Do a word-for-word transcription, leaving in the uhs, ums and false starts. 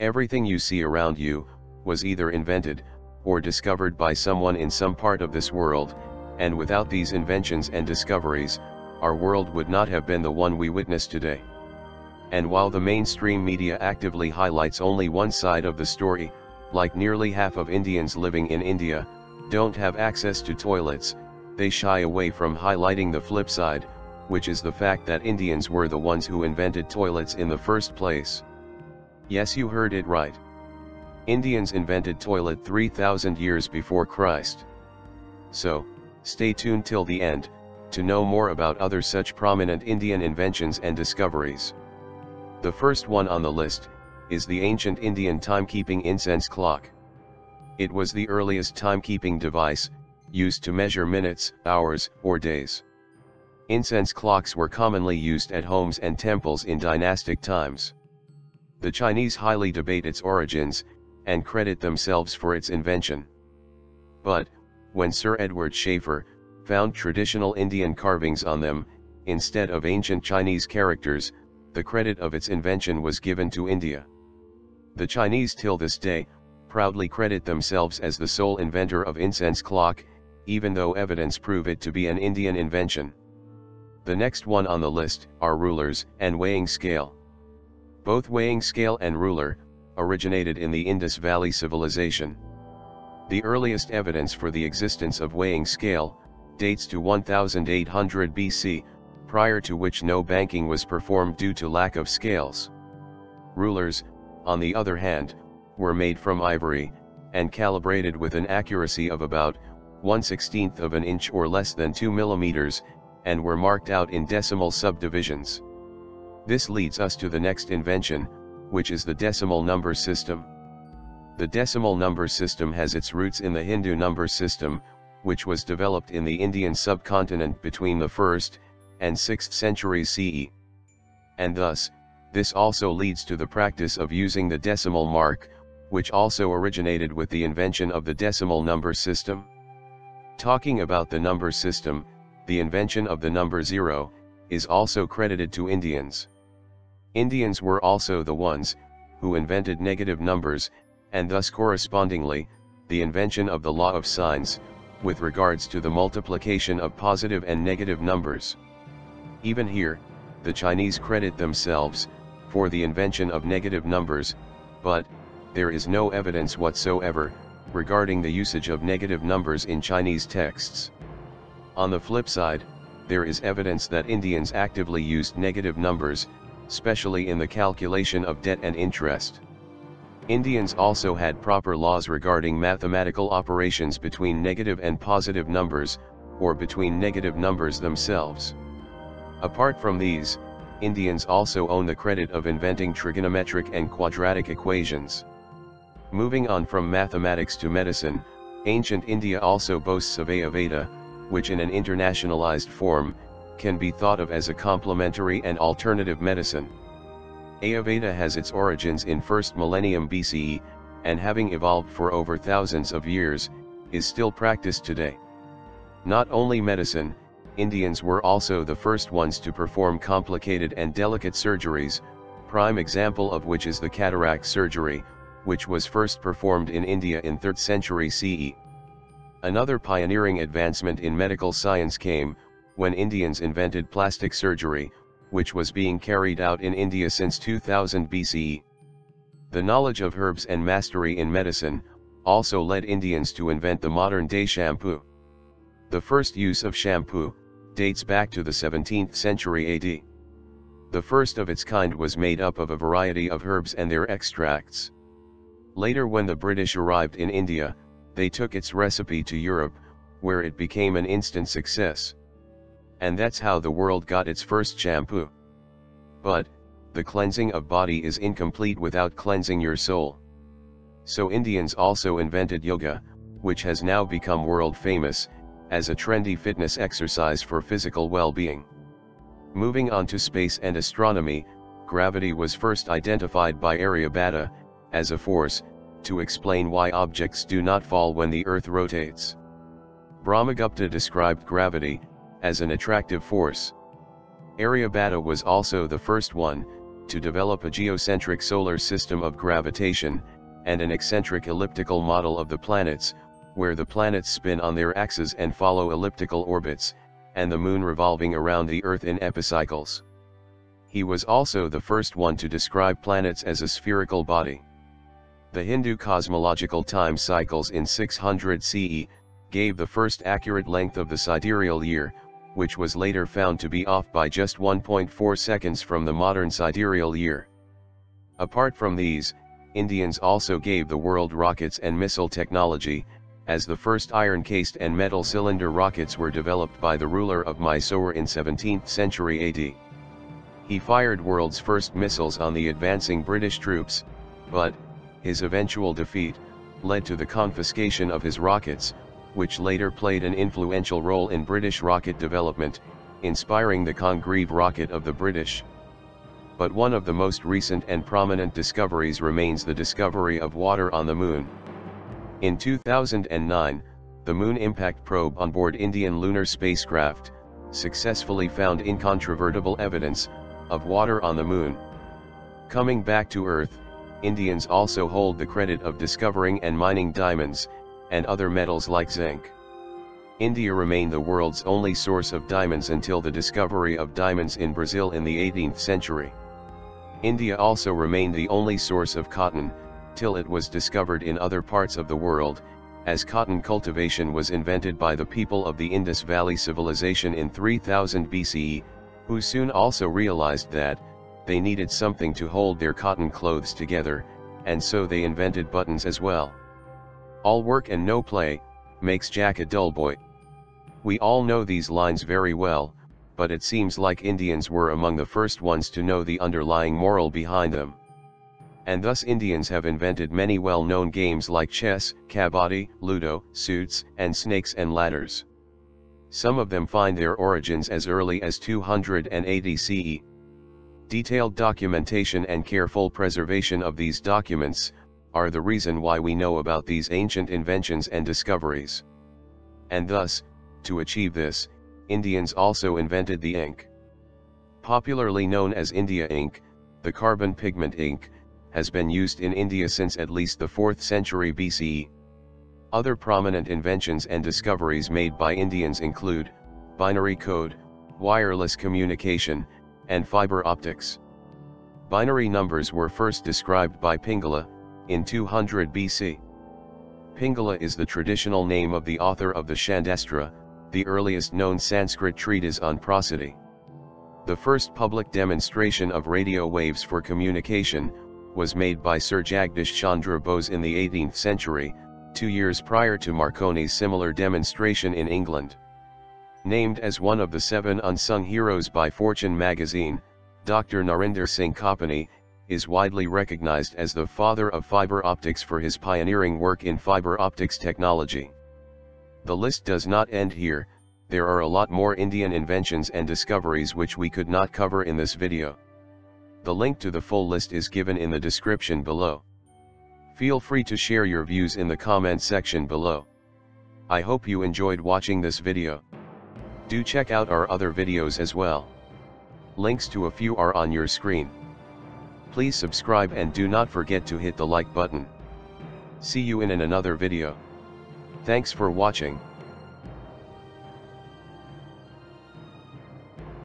Everything you see around you was either invented or discovered by someone in some part of this world, and without these inventions and discoveries, our world would not have been the one we witness today. And while the mainstream media actively highlights only one side of the story, like nearly half of Indians living in India don't have access to toilets, they shy away from highlighting the flip side, which is the fact that Indians were the ones who invented toilets in the first place. Yes, you heard it right. Indians invented toilet three thousand years before Christ. So, stay tuned till the end, to know more about other such prominent Indian inventions and discoveries. The first one on the list is the ancient Indian timekeeping incense clock. It was the earliest timekeeping device, used to measure minutes, hours, or days. Incense clocks were commonly used at homes and temples in dynastic times. The Chinese highly debate its origins, and credit themselves for its invention. But, when Sir Edward Schaefer found traditional Indian carvings on them, instead of ancient Chinese characters, the credit of its invention was given to India. The Chinese till this day proudly credit themselves as the sole inventor of incense clock, even though evidence prove it to be an Indian invention. The next one on the list are rulers and weighing scale. Both weighing scale and ruler originated in the Indus Valley civilization. The earliest evidence for the existence of weighing scale dates to one thousand eight hundred B C, prior to which no banking was performed due to lack of scales. Rulers, on the other hand, were made from ivory, and calibrated with an accuracy of about one sixteenth of an inch or less than two millimeters, and were marked out in decimal subdivisions. This leads us to the next invention, which is the decimal number system. The decimal number system has its roots in the Hindu number system, which was developed in the Indian subcontinent between the first and sixth centuries C E. And thus, this also leads to the practice of using the decimal mark, which also originated with the invention of the decimal number system. Talking about the number system, the invention of the number zero is also credited to Indians. Indians were also the ones who invented negative numbers, and thus correspondingly, the invention of the law of signs, with regards to the multiplication of positive and negative numbers. Even here, the Chinese credit themselves for the invention of negative numbers, but there is no evidence whatsoever regarding the usage of negative numbers in Chinese texts. On the flip side, there is evidence that Indians actively used negative numbers, especially in the calculation of debt and interest. Indians also had proper laws regarding mathematical operations between negative and positive numbers, or between negative numbers themselves. Apart from these, Indians also own the credit of inventing trigonometric and quadratic equations. Moving on from mathematics to medicine, ancient India also boasts of Ayurveda, which in an internationalized form, can be thought of as a complementary and alternative medicine. Ayurveda has its origins in first millennium B C E, and having evolved for over thousands of years, is still practiced today. Not only medicine, Indians were also the first ones to perform complicated and delicate surgeries, prime example of which is the cataract surgery, which was first performed in India in third century C E. Another pioneering advancement in medical science came when Indians invented plastic surgery, which was being carried out in India since two thousand B C E. The knowledge of herbs and mastery in medicine also led Indians to invent the modern-day shampoo. The first use of shampoo dates back to the seventeenth century A D. The first of its kind was made up of a variety of herbs and their extracts. Later, when the British arrived in India, they took its recipe to Europe, where it became an instant success. And that's how the world got its first shampoo. But, the cleansing of body is incomplete without cleansing your soul. So Indians also invented yoga, which has now become world famous, as a trendy fitness exercise for physical well-being. Moving on to space and astronomy, gravity was first identified by Aryabhata, as a force, to explain why objects do not fall when the Earth rotates. Brahmagupta described gravity as an attractive force. Aryabhata was also the first one to develop a geocentric solar system of gravitation, and an eccentric elliptical model of the planets, where the planets spin on their axes and follow elliptical orbits, and the moon revolving around the Earth in epicycles. He was also the first one to describe planets as a spherical body. The Hindu cosmological time cycles in six hundred C E gave the first accurate length of the sidereal year, which was later found to be off by just one point four seconds from the modern sidereal year. Apart from these, Indians also gave the world rockets and missile technology, as the first iron-cased and metal cylinder rockets were developed by the ruler of Mysore in seventeenth century A D. He fired world's first missiles on the advancing British troops, but his eventual defeat led to the confiscation of his rockets, which later played an influential role in British rocket development, inspiring the Congreve rocket of the British. But one of the most recent and prominent discoveries remains the discovery of water on the moon. In two thousand nine, the Moon Impact Probe on board Indian lunar spacecraft successfully found incontrovertible evidence of water on the moon. Coming back to Earth, Indians also hold the credit of discovering and mining diamonds, and other metals like zinc. India remained the world's only source of diamonds until the discovery of diamonds in Brazil in the eighteenth century. India also remained the only source of cotton, till it was discovered in other parts of the world, as cotton cultivation was invented by the people of the Indus Valley Civilization in three thousand B C E, who soon also realized that they needed something to hold their cotton clothes together, and so they invented buttons as well. All work and no play makes Jack a dull boy. We all know these lines very well, but it seems like Indians were among the first ones to know the underlying moral behind them. And thus Indians have invented many well-known games like chess, kabaddi, ludo, suits, and snakes and ladders. Some of them find their origins as early as two hundred eighty C E. Detailed documentation and careful preservation of these documents are the reason why we know about these ancient inventions and discoveries. And thus, to achieve this, Indians also invented the ink. Popularly known as India ink, the carbon pigment ink has been used in India since at least the fourth century B C E. Other prominent inventions and discoveries made by Indians include binary code, wireless communication, and fiber optics. Binary numbers were first described by Pingala in two hundred B C. Pingala is the traditional name of the author of the Shandastra, the earliest known Sanskrit treatise on prosody. The first public demonstration of radio waves for communication was made by Sir Jagdish Chandra Bose in the eighteenth century, two years prior to Marconi's similar demonstration in England. Named as one of the seven unsung heroes by Fortune magazine, Doctor Narinder Singh Kapani is widely recognized as the father of fiber optics for his pioneering work in fiber optics technology. The list does not end here. There are a lot more Indian inventions and discoveries which we could not cover in this video. The link to the full list is given in the description below. Feel free to share your views in the comment section below. I hope you enjoyed watching this video. Do check out our other videos as well. Links to a few are on your screen. Please subscribe and do not forget to hit the like button. See you in another video. Thanks for watching.